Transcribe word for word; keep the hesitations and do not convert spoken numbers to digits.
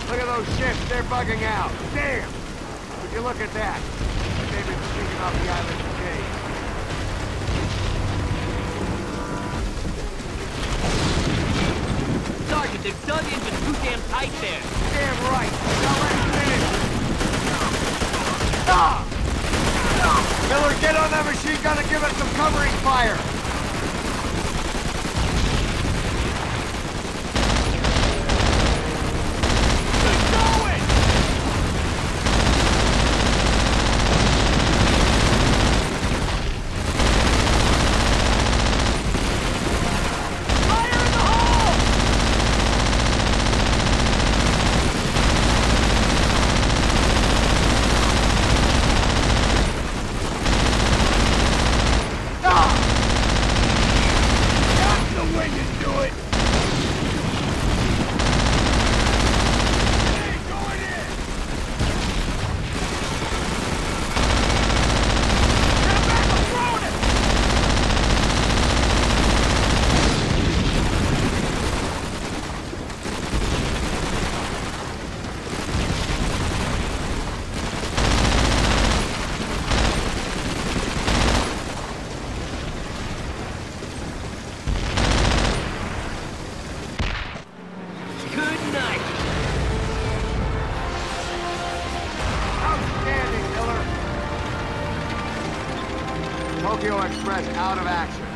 Look at those ships, they're bugging out. Damn! Would you look at that? They've been sneaking off the island for days. Sergeant, they've dug in just too damn tight there. Damn right. Now let him finish. Ah! Miller, get on that machine gun and give us some covering fire. Tokyo Express out of action.